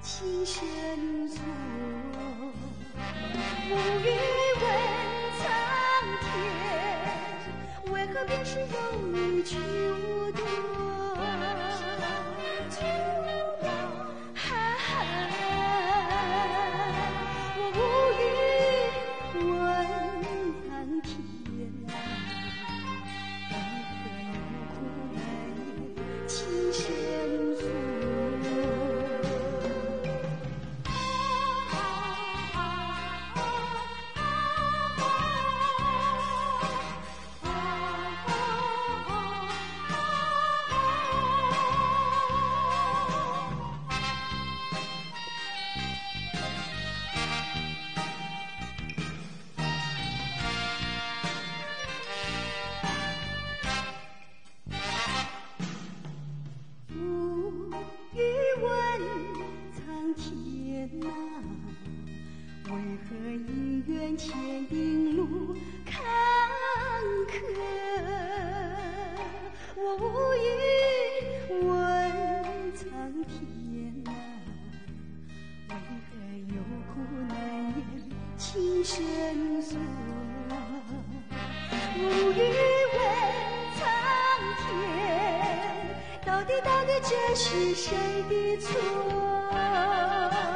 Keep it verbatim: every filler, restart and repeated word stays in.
情深锁，无语问苍天，为何便是有你去无多？哈哈，我无语问苍天，为何有苦难言情深锁？为何姻缘前定路坎坷？我无语问苍天啊，为何有苦难言情深锁？无语问苍天，到底到底这是谁的错？